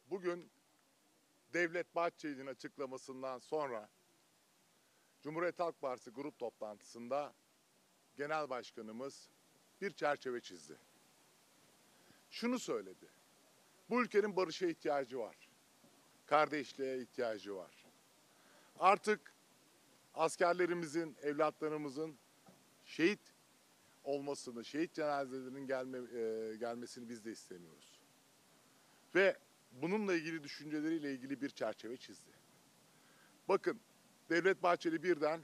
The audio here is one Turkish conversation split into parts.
Bugün Devlet Bahçeli'nin açıklamasından sonra Cumhuriyet Halk Partisi grup toplantısında Genel Başkanımız bir çerçeve çizdi. Şunu söyledi. Bu ülkenin barışa ihtiyacı var. Kardeşliğe ihtiyacı var. Artık askerlerimizin, evlatlarımızın şehit olmasını, şehit cenazelerinin gelmesini biz de istemiyoruz. Ve bununla ilgili düşünceleriyle ilgili bir çerçeve çizdi. Bakın, Devlet Bahçeli birden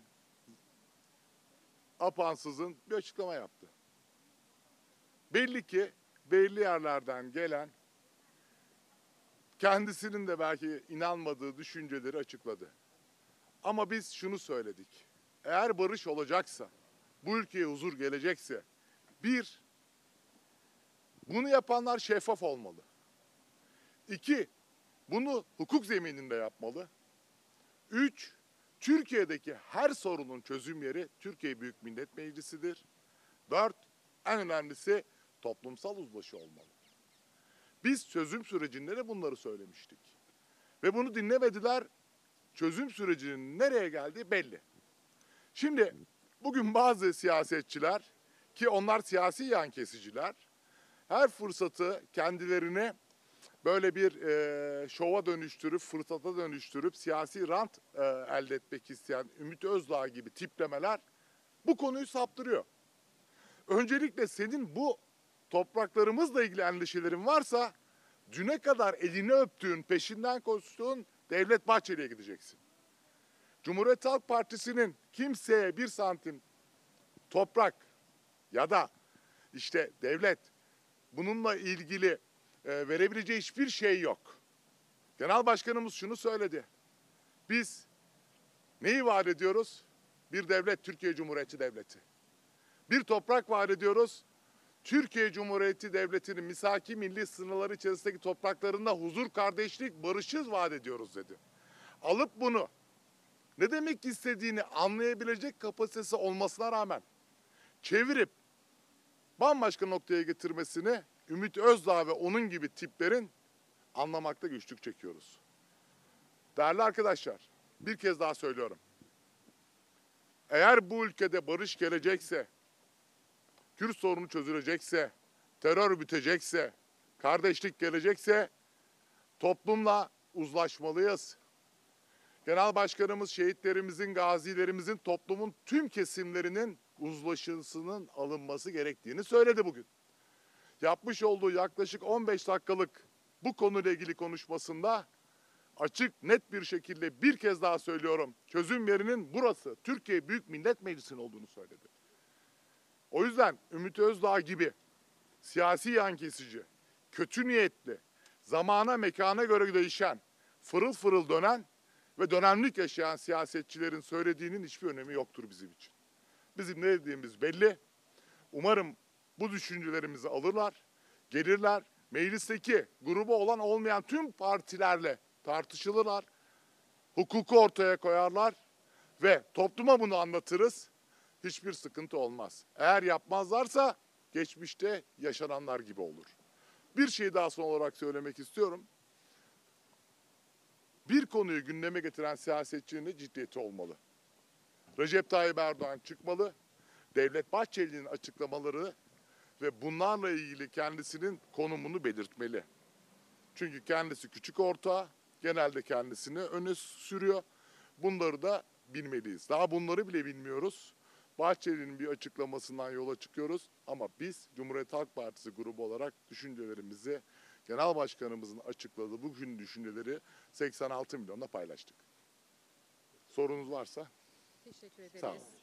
apansızın bir açıklama yaptı. Belli ki belli yerlerden gelen, kendisinin de belki inanmadığı düşünceleri açıkladı. Ama biz şunu söyledik. Eğer barış olacaksa, bu ülkeye huzur gelecekse, bir, bunu yapanlar şeffaf olmalı. İki, bunu hukuk zemininde yapmalı. Üç, Türkiye'deki her sorunun çözüm yeri Türkiye Büyük Millet Meclisi'dir. Dört, en önemlisi toplumsal uzlaşı olmalı. Biz çözüm sürecinde de bunları söylemiştik. Ve bunu dinlemediler. Çözüm sürecinin nereye geldiği belli. Şimdi bugün bazı siyasetçiler, ki onlar siyasi yan kesiciler, her fırsatı kendilerine böyle bir şova dönüştürüp, fırsata dönüştürüp siyasi rant elde etmek isteyen Ümit Özdağ gibi tiplemeler bu konuyu saptırıyor. Öncelikle senin bu topraklarımızla ilgili endişelerin varsa düne kadar elini öptüğün, peşinden koştuğun Devlet Bahçeli'ye gideceksin. Cumhuriyet Halk Partisi'nin kimseye bir santim toprak ya da işte devlet bununla ilgili verebileceği hiçbir şey yok. Genel Başkanımız şunu söyledi. Biz neyi vaat ediyoruz? Bir devlet, Türkiye Cumhuriyeti Devleti. Bir toprak vaat ediyoruz. Türkiye Cumhuriyeti Devleti'nin misaki milli sınırları içerisindeki topraklarında huzur, kardeşlik, barışı vaat ediyoruz dedi. Alıp bunu ne demek istediğini anlayabilecek kapasitesi olmasına rağmen çevirip bambaşka noktaya getirmesini Ümit Özdağ ve onun gibi tiplerin anlamakta güçlük çekiyoruz. Değerli arkadaşlar, bir kez daha söylüyorum. Eğer bu ülkede barış gelecekse, Kürt sorunu çözülecekse, terör bitecekse, kardeşlik gelecekse toplumla uzlaşmalıyız. Genel Başkanımız şehitlerimizin, gazilerimizin, toplumun tüm kesimlerinin uzlaşısının alınması gerektiğini söyledi bugün. Yapmış olduğu yaklaşık 15 dakikalık bu konuyla ilgili konuşmasında açık, net bir şekilde bir kez daha söylüyorum. Çözüm yerinin burası, Türkiye Büyük Millet Meclisi'nin olduğunu söyledi. O yüzden Ümit Özdağ gibi siyasi yan kesici, kötü niyetli, zamana mekana göre değişen, fırıl fırıl dönen ve dönemlik yaşayan siyasetçilerin söylediğinin hiçbir önemi yoktur bizim için. Bizim ne dediğimiz belli. Umarım bu düşüncelerimizi alırlar, gelirler, meclisteki grubu olan olmayan tüm partilerle tartışılırlar, hukuku ortaya koyarlar ve topluma bunu anlatırız. Hiçbir sıkıntı olmaz. Eğer yapmazlarsa geçmişte yaşananlar gibi olur. Bir şey daha son olarak söylemek istiyorum. Bir konuyu gündeme getiren siyasetçinin de ciddiyeti olmalı. Recep Tayyip Erdoğan çıkmalı, Devlet Bahçeli'nin açıklamaları ve bunlarla ilgili kendisinin konumunu belirtmeli. Çünkü kendisi küçük ortağı, genelde kendisini öne sürüyor. Bunları da bilmeliyiz. Daha bunları bile bilmiyoruz. Bahçeli'nin bir açıklamasından yola çıkıyoruz ama biz Cumhuriyet Halk Partisi grubu olarak düşüncelerimizi Genel Başkanımızın açıkladığı bugün düşünceleri 86 milyonla paylaştık. Sorunuz varsa? Teşekkür ederiz. Sağ olun.